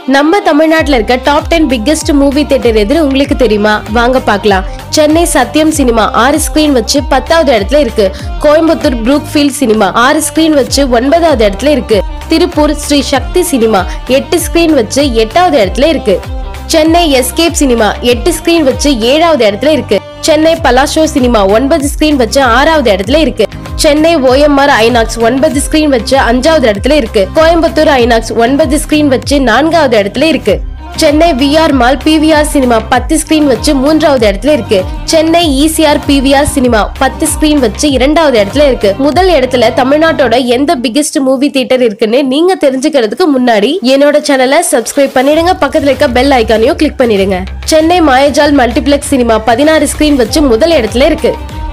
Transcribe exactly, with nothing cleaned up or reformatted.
நம்ம தமிழ்நாட்டுல இருக்க top ten biggest movie theatre எது உங்களுக்கு தெரியுமா? வாங்க பார்க்கலாம். சென்னை சத்யம் சினிமா ஆறு ஸ்கிரீன் வச்சு பத்தாவது இடத்துல இருக்கு. கோயம்புத்தூர் ப்ரூக்ஃபீல்ட் சினிமா ஆறு ஸ்கிரீன் வச்சு ஒன்பதாவது இடத்துல இருக்கு. திருப்பூர் ஸ்ரீ சக்தி சினிமா எட்டு ஸ்கிரீன் வச்சு எட்டாவது இடத்துல இருக்கு. சென்னை எஸ்கேப் சினிமா எட்டு ஸ்கிரீன் வச்சு ஏழாவது இடத்துல இருக்கு. சென்னை பலாஷோ சினிமா ஒன்பது ஸ்கிரீன் வச்சு ஆறாவது இடத்துல இருக்கு. சென்னை ஓஎம்ஆர் ஐநாக்ஸ் ஒன்பது ஸ்கிரீன் வச்சு அஞ்சாவது இடத்துல இருக்கு. கோயம்புத்தூர் ஐநாக்ஸ் ஒன்பது ஸ்கிரீன் வச்சு நான்காவது இடத்துல இருக்கு. Chennai VR mall PVR cinema பத்து ஸ்கிரீன் வச்சு மூன்றாவது இடத்துல இருக்கு. சென்னை இசிஆர் பிவிஆர் சினிமா பத்து ஸ்கிரீன் வச்சு இரண்டாவது இடத்துல இருக்கு. முதல் இடத்துல தமிழ்நாட்டோட எந்த பிக்கெஸ்ட் மூவி தியேட்டர் இருக்குன்னு நீங்க தெரிஞ்சுக்கிறதுக்கு முன்னாடி என்னோட சேனலை சப்ஸ்கிரைப் பண்ணிடுங்க. பக்கத்துல இருக்க பெல் ஐக்கானையும் கிளிக் பண்ணிடுங்க. சென்னை மாயஜால் மல்டிபிளெக்ஸ் சினிமா பதினாறு ஸ்கிரீன் வச்சு முதல் இடத்துல இருக்கு.